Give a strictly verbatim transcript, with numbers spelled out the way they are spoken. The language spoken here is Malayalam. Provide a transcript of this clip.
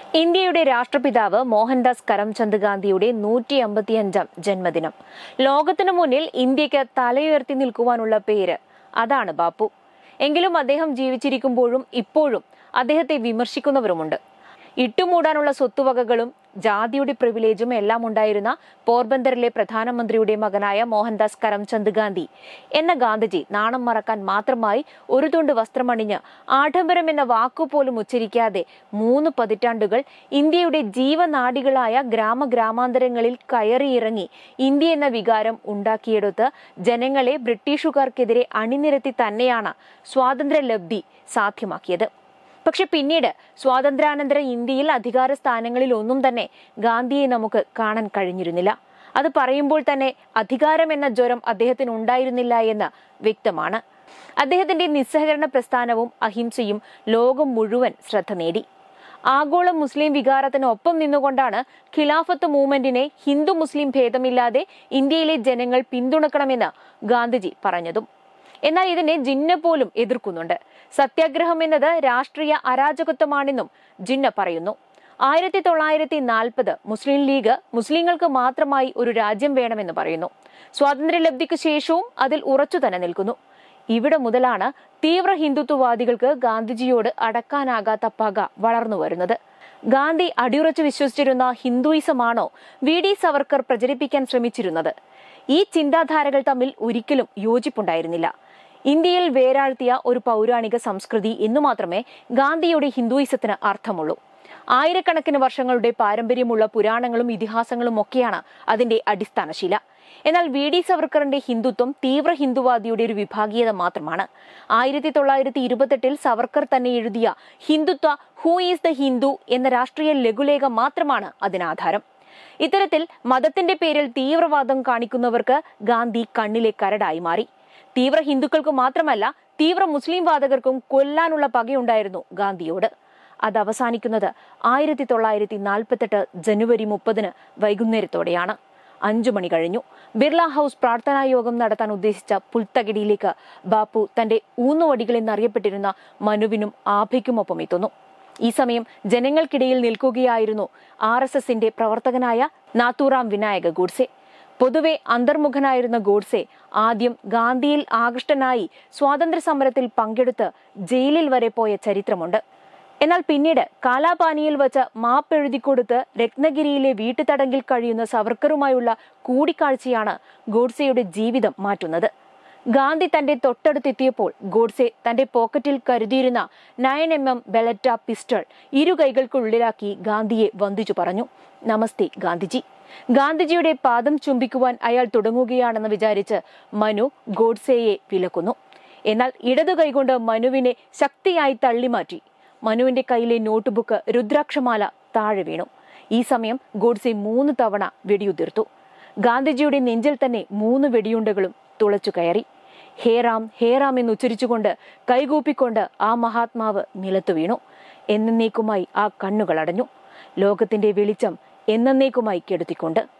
ഇന്ത്യയുടെ രാഷ്ട്രപിതാവ് മോഹൻദാസ് കരംചന്ദ് ഗാന്ധിയുടെ നൂറ്റി അമ്പത്തിയഞ്ചാം ജന്മദിനം. ലോകത്തിനു മുന്നിൽ ഇന്ത്യക്ക് തലയുയർത്തി നിൽക്കുവാനുള്ള പേര് അതാണ് ബാപ്പു. എങ്കിലും അദ്ദേഹം ജീവിച്ചിരിക്കുമ്പോഴും ഇപ്പോഴും അദ്ദേഹത്തെ വിമർശിക്കുന്നവരുമുണ്ട്. ഇട്ടുമൂടാനുള്ള സ്വത്തുവകകളും ജാതിയുടെ പ്രിവിലേജും എല്ലാം ഉണ്ടായിരുന്ന പോർബന്തറിലെ പ്രധാനമന്ത്രിയുടെ മകനായ മോഹൻദാസ് കരംചന്ദ് ഗാന്ധി എന്ന ഗാന്ധിജി നാണം മറക്കാൻ മാത്രമായി ഒരു തുണ്ട് വസ്ത്രമണിഞ്ഞ് ആഡംബരം എന്ന വാക്കുപോലും ഉച്ചരിക്കാതെ മൂന്ന് പതിറ്റാണ്ടുകൾ ഇന്ത്യയുടെ ജീവനാഡികളായ ഗ്രാമഗ്രാമാന്തരങ്ങളിൽ കയറിയിറങ്ങി ഇന്ത്യ എന്ന വികാരം ഉണ്ടാക്കിയെടുത്ത് ജനങ്ങളെ ബ്രിട്ടീഷുകാർക്കെതിരെ അണിനിരത്തി തന്നെയാണ് സ്വാതന്ത്ര്യലബ്ധി സാധ്യമാക്കിയത്. പക്ഷെ പിന്നീട് സ്വാതന്ത്ര്യാനന്തര ഇന്ത്യയിൽ അധികാര സ്ഥാനങ്ങളിൽ ഒന്നും തന്നെ ഗാന്ധിയെ നമുക്ക് കാണാൻ കഴിഞ്ഞിരുന്നില്ല. അത് പറയുമ്പോൾ തന്നെ അധികാരം എന്ന ജ്വരം അദ്ദേഹത്തിന് ഉണ്ടായിരുന്നില്ല എന്ന് വ്യക്തമാണ്. അദ്ദേഹത്തിന്റെ നിസ്സഹകരണ പ്രസ്ഥാനവും അഹിംസയും ലോകം മുഴുവൻ ശ്രദ്ധ നേടി. ആഗോള മുസ്ലിം വികാരത്തിന് ഒപ്പം നിന്നുകൊണ്ടാണ് ഖിലാഫത്ത് മൂവ്മെന്റിനെ ഹിന്ദു മുസ്ലിം ഭേദമില്ലാതെ ഇന്ത്യയിലെ ജനങ്ങൾ പിന്തുണക്കണമെന്ന് ഗാന്ധിജി പറഞ്ഞതും. എന്നാൽ ഇതിനെ ജിന്ന പോലും എതിർക്കുന്നുണ്ട്. സത്യാഗ്രഹം എന്നത് രാഷ്ട്രീയ അരാജകത്വമാണെന്നും ജിന്ന പറയുന്നു. ആയിരത്തി തൊള്ളായിരത്തി നാൽപ്പത് മുസ്ലിം ലീഗ് മുസ്ലിങ്ങൾക്ക് മാത്രമായി ഒരു രാജ്യം വേണമെന്ന് പറയുന്നു. സ്വാതന്ത്ര്യലബ്ധിക്ക് ശേഷവും അതിൽ ഉറച്ചു തന്നെ നിൽക്കുന്നു. ഇവിടെ മുതലാണ് തീവ്ര ഹിന്ദുത്വവാദികൾക്ക് ഗാന്ധിജിയോട് അടക്കാനാകാത്ത പക വളർന്നു വരുന്നത്. ഗാന്ധി അടിയുറച്ചു വിശ്വസിച്ചിരുന്ന ഹിന്ദുയിസമാണോ വി ഡി സവർക്കർ പ്രചരിപ്പിക്കാൻ ശ്രമിച്ചിരുന്നത്? ഈ ചിന്താധാരകൾ തമ്മിൽ ഒരിക്കലും യോജിപ്പുണ്ടായിരുന്നില്ല. ഇന്ത്യയിൽ വേരാഴ്ത്തിയ ഒരു പൗരാണിക സംസ്കൃതി എന്നു മാത്രമേ ഗാന്ധിയുടെ ഹിന്ദുയിസത്തിന് അർത്ഥമുള്ളൂ. ആയിരക്കണക്കിന് വർഷങ്ങളുടെ പാരമ്പര്യമുള്ള പുരാണങ്ങളും ഇതിഹാസങ്ങളും ഒക്കെയാണ് അതിന്റെ അടിസ്ഥാനശില. എന്നാൽ വി ഡി സവർക്കറിന്റെ ഹിന്ദുത്വം തീവ്ര ഹിന്ദുവാദിയുടെ ഒരു വിഭാഗീയത മാത്രമാണ്. ആയിരത്തി തൊള്ളായിരത്തി ഇരുപത്തെട്ടിൽ സവർക്കർ തന്നെ എഴുതിയ Hindutva who is the Hindu എന്ന രാഷ്ട്രീയ ലഘുലേഖ മാത്രമാണ് അതിനാധാരം. ഇത്തരത്തിൽ മതത്തിന്റെ പേരിൽ തീവ്രവാദം കാണിക്കുന്നവർക്ക് ഗാന്ധി കണ്ണിലെ കരടായി മാറി. തീവ്ര ഹിന്ദുക്കൾക്ക് മാത്രമല്ല തീവ്ര മുസ്ലിം വാദകർക്കും കൊല്ലാനുള്ള പകയുണ്ടായിരുന്നു ഗാന്ധിയോട്. അത് അവസാനിക്കുന്നത് ആയിരത്തി തൊള്ളായിരത്തി നാൽപ്പത്തെട്ട് ജനുവരി മുപ്പതിന് വൈകുന്നേരത്തോടെയാണ്. അഞ്ചു മണി കഴിഞ്ഞു. ബിർള ഹൗസ് പ്രാർത്ഥനാ യോഗം നടത്താൻ ഉദ്ദേശിച്ച പുൽത്തകിടിയിലേക്ക് ബാപ്പു തന്റെ ഊന്നുവടികളെന്നറിയപ്പെട്ടിരുന്ന മനുവിനും ആഭയ്ക്കുമൊപ്പം എത്തുന്നു. ഈ സമയം ജനങ്ങൾക്കിടയിൽ നിൽക്കുകയായിരുന്നു ആർ എസ് എസിന്റെ പ്രവർത്തകനായ നാഥൂറാം വിനായക ഗോഡ്സെ. പൊതുവെ അന്തർമുഖനായിരുന്ന ഗോഡ്സെ ആദ്യം ഗാന്ധിയിൽ ആകൃഷ്ടനായി സ്വാതന്ത്ര്യ സമരത്തിൽ പങ്കെടുത്ത് ജയിലിൽ വരെ പോയ ചരിത്രമുണ്ട്. എന്നാൽ പിന്നീട് കാലാപാനിയിൽ വച്ച് മാപ്പെഴുതിക്കൊടുത്ത് രത്നഗിരിയിലെ വീട്ടുതടങ്കിൽ കഴിയുന്ന സവർക്കറുമായുള്ള കൂടിക്കാഴ്ചയാണ് ഗോഡ്സെയുടെ ജീവിതം മാറ്റുന്നത്. ഗാന്ധി തന്റെ തൊട്ടടുത്തെത്തിയപ്പോൾ ഗോഡ്സെ തന്റെ പോക്കറ്റിൽ കരുതിയിരുന്ന nine M M Beretta pistol ഇരു കൈകൾക്കുള്ളിലാക്കി ഗാന്ധിയെ വന്ദിച്ചു പറഞ്ഞു, നമസ്തേ ഗാന്ധിജി. ഗാന്ധിജിയുടെ പാദം ചുംബിക്കുവാൻ അയാൾ തുടങ്ങുകയാണെന്ന് വിചാരിച്ച് മനു ഗോഡ്സെയെ വിലക്കുന്നു. എന്നാൽ ഇടതു കൈകൊണ്ട് മനുവിനെ ശക്തിയായി തള്ളിമാറ്റി. മനുവിന്റെ കയ്യിലെ നോട്ട്ബുക്ക് രുദ്രാക്ഷമാല താഴെ വീണു. ഈ സമയം ഗോഡ്സെ മൂന്ന് തവണ വെടിയുതിർത്തു. ഗാന്ധിജിയുടെ നെഞ്ചിൽ തന്നെ മൂന്ന് വെടിയുണ്ടകളും തുളച്ചു കയറി. ഹേറാം ഹേറാം എന്ന് ഉച്ചരിച്ചുകൊണ്ട് കൈകൂപ്പിക്കൊണ്ട് ആ മഹാത്മാവ് നിലത്തു വീണു. എന്നേക്കുമായി ആ കണ്ണുകൾ അടഞ്ഞു. ലോകത്തിന്റെ വെളിച്ചം എന്നേക്കുമായി കെടുത്തിക്കൊണ്ട്.